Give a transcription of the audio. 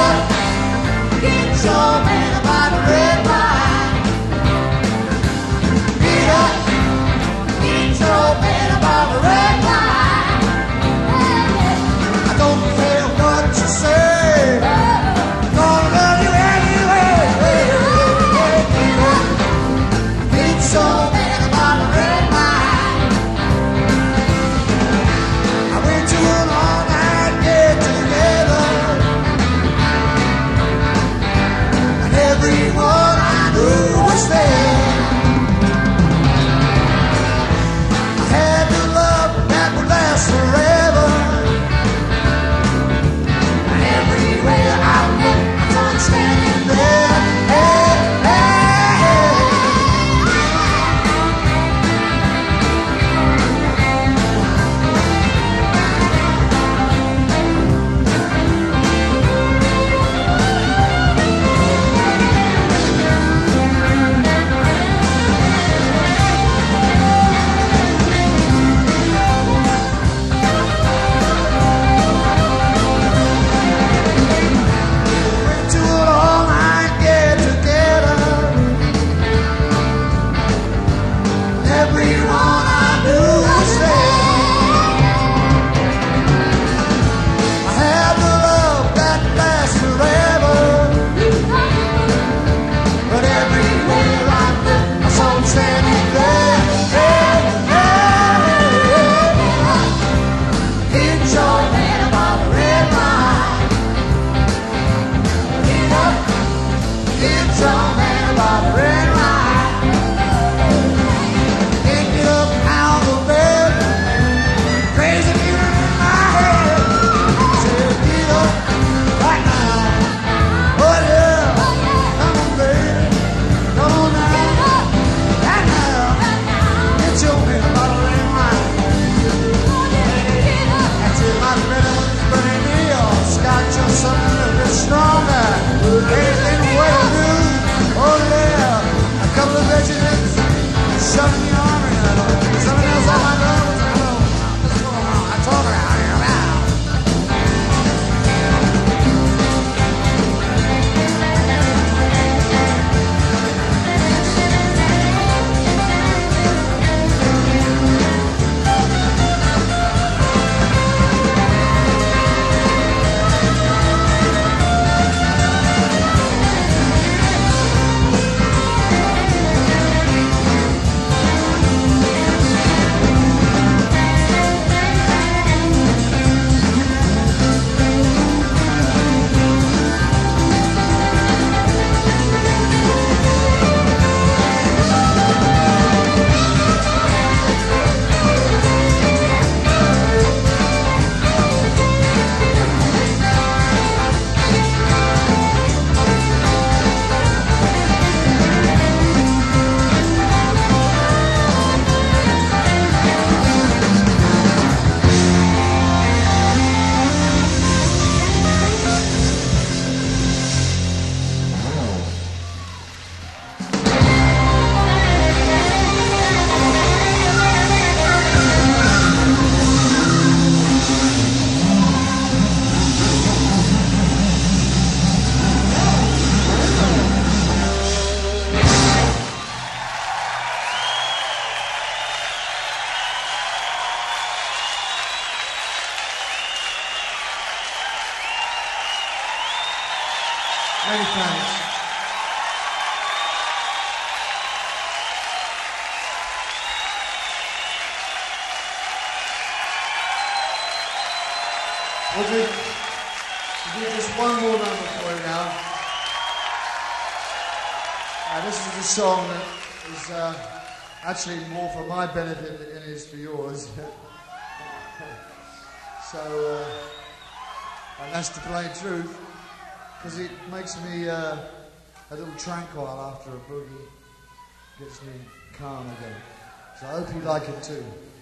Many thanks. We'll do just one more number for you now. This is a song that is actually more for my benefit than it is for yours. So, and that's the plain truth, because it makes me a little tranquil after a boogie, gets me calm again. So I hope you like it too.